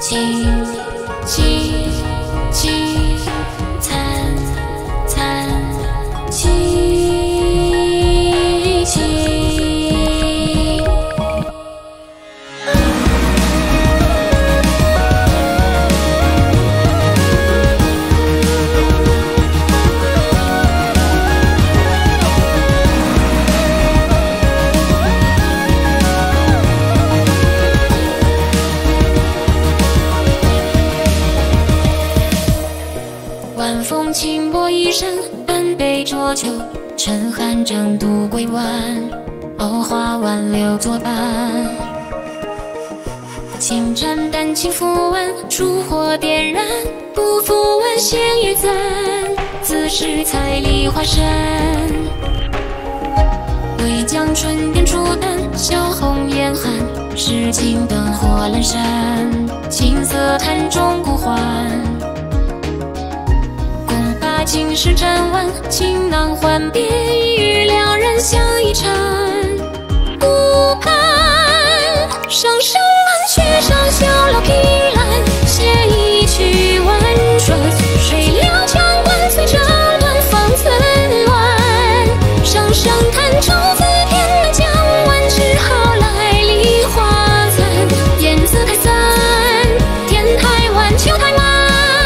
凄凄凄惨惨戚戚。晚风轻拨衣衫，半杯浊酒，趁寒正度归晚。藕花挽留作伴，轻沾丹青拂腕，烛火点燃，不负闻弦乐赞。自是彩梨花山，未将春天初淡，小红颜寒，是青灯火阑珊，青色潭中孤欢。今时展望，情囊换别，与两人相依缠。顾盼上山岸，却上小楼披栏，写一曲婉转。水流江湾，随这段芳村乱。上上潭舟自偏南，江湾只好来梨花残。燕子开散，天台湾，秋台满。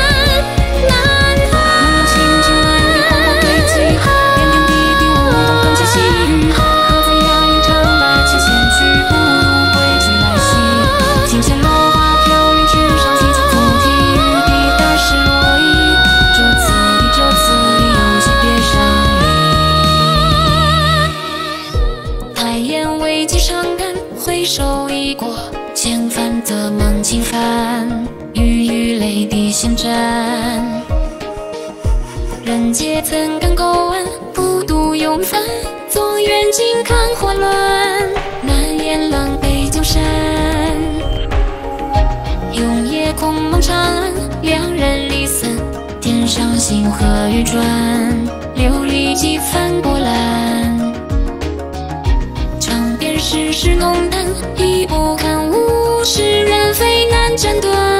回首已过，千帆则梦轻帆，欲语泪滴相沾。人皆曾感勾腕，不独永返。纵远近看火乱，难言狼狈江山。永夜空梦长安，两人离散。天上星河欲转，琉璃几番波澜。世事浓淡，已不堪物是人非难斩断。